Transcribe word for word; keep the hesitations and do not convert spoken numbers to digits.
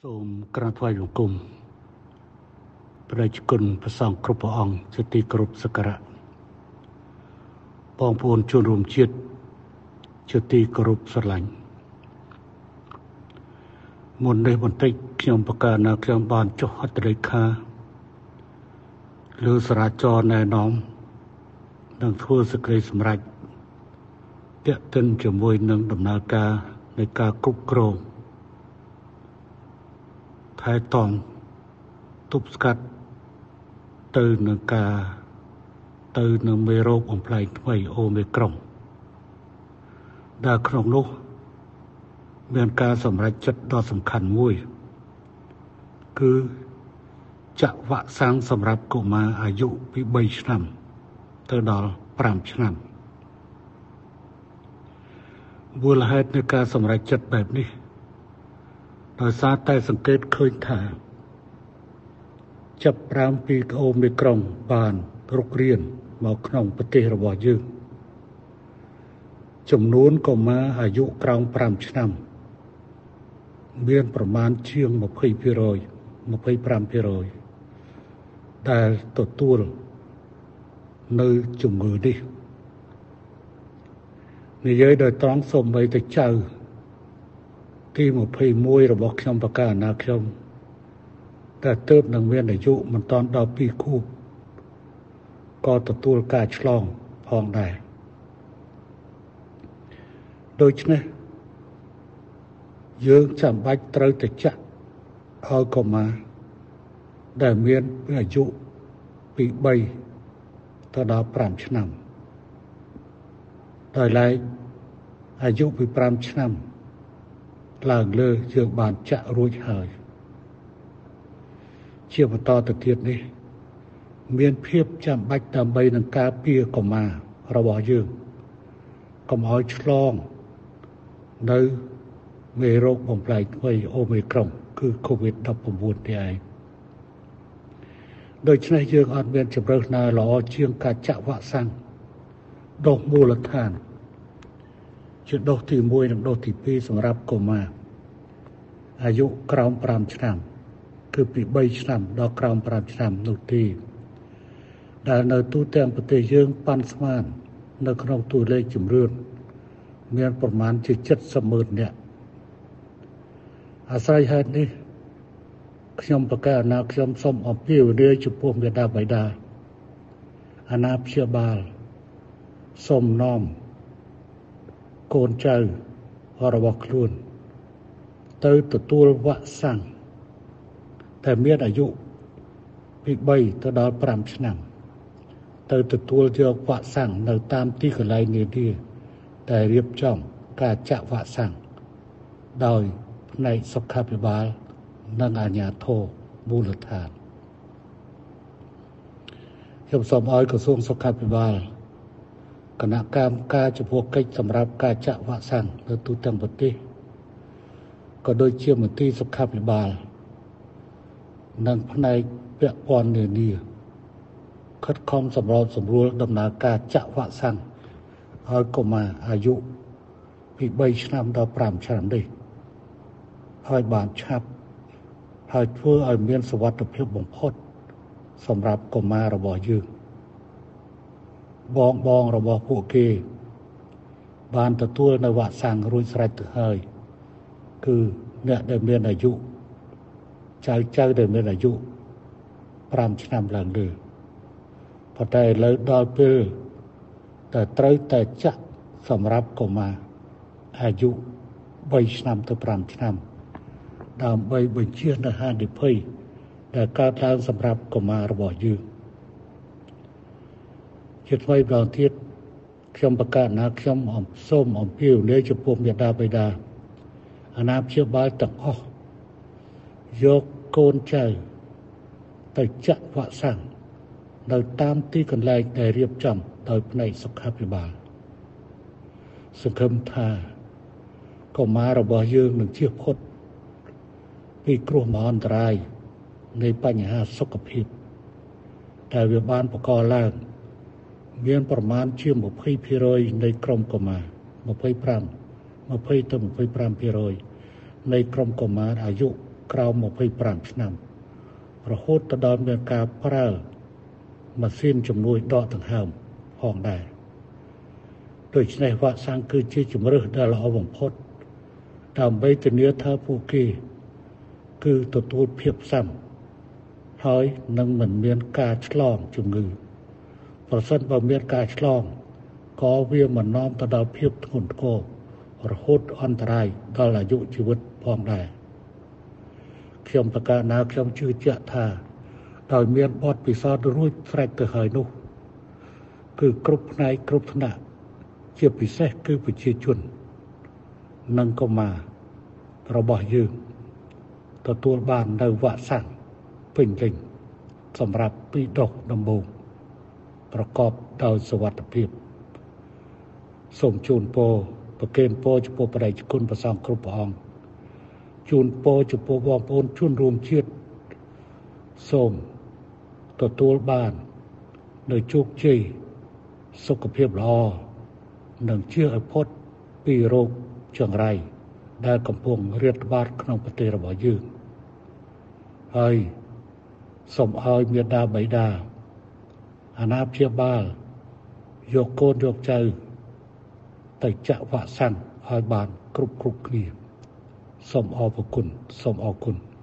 សូមក្រាបថ្វាយបង្គំព្រះរាជគុណព្រះសង្ឃគ្រប់ព្រះអង្គជាទីគោរពសក្ការៈបងប្អូនជនរួមជាតិជាទីគោរពស្រឡាញ់មុននេះបន្តិចខ្ញុំប្រកាសថាខ្ញុំបានចុះហត្ថលេខាលើសារាចរណែនាំនិងធ្វើសេចក្តីសម្រេចទាក់ទិនជាមួយនឹងដំណើរការនៃការគ្រប់គ្រងថែទាំទប់ស្កាត់ទៅនឹងការទៅនឹងមេរោគបំផ្លែងថ្មីអូមីក្រុងដែលក្នុងនោះមានការសម្រេចចិត្តដ៏សំខាន់មួយគឺចាក់វ៉ាក់សាំងសម្រាប់កុមារអាយុពីបីឆ្នាំទៅដល់ប្រាំឆ្នាំមូលហេតុនៃការសម្រេចចិត្តបែបនេះដោយសារតែសង្កេតឃើញថាចាប់ផ្ដើមពីអូមីក្រុងបានរុករានមកក្នុងប្រទេសរបស់យើងចំនួនកុមារអាយុក្រោមប្រាំឆ្នាំមានប្រមាណជាងยี่สิบเปอร์เซ็นต์ ยี่สิบห้าเปอร์เซ็นต์ ដែលទទួលនៅជំងឺនេះនិយាយដោយត្រង់សូម្បីតែចៅទីยี่สิบเอ็ดរបស់ខ្ញុំប្រកាសណាខ្ញុំតែទើបនឹងមានអាយុមិនតាន់ដល់ពីរខួបក៏ទទួលការឆ្លងផងដែរដូច្នេះយើងចាំបាច់ត្រូវតែចាក់ឲ្យកុមារដែលមានអាយុពីបីទៅដល់ប្រាំឆ្នាំដោយឡែកអាយុពីប្រាំឆ្នាំឡើងលើយើងបានចាក់រួចហើយជាបន្តទៅទៀតនេះមានភាពចាំបាច់ដើម្បីនឹងការពារកុមាររបស់យើងកុំឲ្យឆ្លងនៅមេរោគបំផ្លែងថ្មីអូមីក្រុងគឺ កូវីដ ដប់ប្រាំបួន នេះឯងដូច្នេះយើងអត់មានជម្រើសណាល្អជាងការចាក់វ៉ាក់សាំងដូសមូលដ្ឋានជាដូសទីមួយនិងដូសទីពីរសម្រាប់កុមារអាយុក្រោមប្រាំឆ្នាំគឺពីបីឆ្នាំដល់ក្រោមប្រាំឆ្នាំនោះទេដែលនៅទូទាំងប្រទេសយើងប៉ាន់ស្មាននៅក្នុងតួលេខជំរឿនមានប្រមាណជាเจ็ดสิบหมื่นនាក់អាស្រ័យហេតុនេះខ្ញុំប្រកាសណាខ្ញុំសូមអំពាវនាវចំពោះមេដាបៃតាអាណាព្យាបាលសូមនាំកូនចៅរបស់ខ្លួនទៅទទួលវ៉ាក់សាំងតែមានអាយុពីបីទៅដល់ប្រាំឆ្នាំទៅទទួលយកវ៉ាក់សាំងនៅតាមទីកន្លែងនានាដែលរៀបចំការចាក់វ៉ាក់សាំងដោយផ្នែកសុខាភិបាលនិងអាជ្ញាធរមូលដ្ឋានខ្ញុំសូមឲ្យក្រសួងសុខាភិបាលគណៈកម្មការចំពោះកិច្ចសម្រាប់ការចាក់វ៉ាក់សាំងនៅទូទាំងប្រទេសក៏ដូចជាមន្ទីរសុខាភិបាលនិងផ្នែកពាក់ព័ន្ធនានាខិតខំសម្របសម្រួលដំណើរការចាក់វ៉ាក់សាំងឲ្យកុមារអាយុពីបីឆ្នាំដល់ប្រាំឆ្នាំនេះឲ្យបានឆាប់ហើយធ្វើឲ្យមានសុវត្ថិភាពបំផុតសម្រាប់កុមាររបស់យើងបងបងរបស់ពួកគេបានទទួលនៅវ៉ាក់សាំងរួចស្រេចទៅហើយគឺអ្នកដែលមានអាយុចៅចៅដែលមានអាយុប្រាំឆ្នាំឡើងលើប៉ុន្តែឥឡូវដល់ពេលតែត្រូវតែចាក់សម្រាប់កុមារអាយុបីឆ្នាំទៅប្រាំឆ្នាំដើម្បីបញ្ជៀសនូវហានិភ័យដែលកើតឡើងសម្រាប់កុមាររបស់យើងជាថ្មីម្ដងទៀតខ្ញុំប្រកាសណាខ្ញុំសូមអំពាវនាវចំពោះមេដាបៃតាអាណាព្យាបាលទាំងអស់យកកូនចៅទៅចាក់វ៉ាក់សាំងនៅតាមទីកន្លែងដែលរៀបចំដោយផ្នែកសុខាភិបាលសង្ឃឹមថាកុមាររបស់យើងនឹងជៀសផុតពីគ្រោះមហន្តរាយនៃបញ្ហាសុខភាពដែលវាបានបង្កឡើងមានប្រមាណជាยี่สิบเปอร์เซ็นต์ នៃក្រុមកុមារยี่สิบห้า ยี่สิบទៅยี่สิบห้าเปอร์เซ็นต์ នៃក្រុមកុមារអាយុក្រៅមកពីប្រាំឆ្នាំរហូតទៅដល់មានការប្រើម៉ាស៊ីនជំនួយដកដង្ហើមផងដែរដូច្នេះវ៉ាក់សាំងគឺជាជំរើសដ៏ល្អបំផុតដើម្បីធានាថាពួកគេគឺទទួលភាពផ្សំហើយនឹងមិនមានការឆ្លងជំងឺប្រសិនបើមានការឆ្លងក៏វាមិននាំទៅដល់ភាពធ្ងន់ធ្ងររហូតអន្តរាយដល់អាយុជីវិតផងដែរខ្ញុំប្រកាសណាខ្ញុំជឿជាក់ថាដោយមានបទពិសោធន៍រួចស្រេចទៅហើយនោះគឺគ្រប់ផ្នែកគ្រប់ថ្នាក់ជាពិសេសគឺប្រជាជននិងកុមាររបស់យើងទទួលបាននៅវ៉ាក់សាំងពេញលេញសម្រាប់ពីរដូសដំបូងប្រកបដោយសុវត្ថិភាពសូមជូនពរប្រគេនពរចំពោះបរិយាគុណព្រះសង្ឃគ្រប់ព្រះអង្គជូនពរចំពោះបងប្អូនជនរួមជាតិសូមទទួលបាននៅជោគជ័យសុខភាពល្អនិងជៀសឲ្យផុតពីរោគចង្រៃដែលកំពុងរាតត្បាតក្នុងប្រទេសរបស់យើងហើយសូមឲ្យមាតាបិតាអាណាព្យាបាលយកកូនយកចៅទៅចាក់វ៉ាក់សាំងឲ្យបានគ្រប់គ្រប់គ្នាសូមអរគុណសូមអរគុណ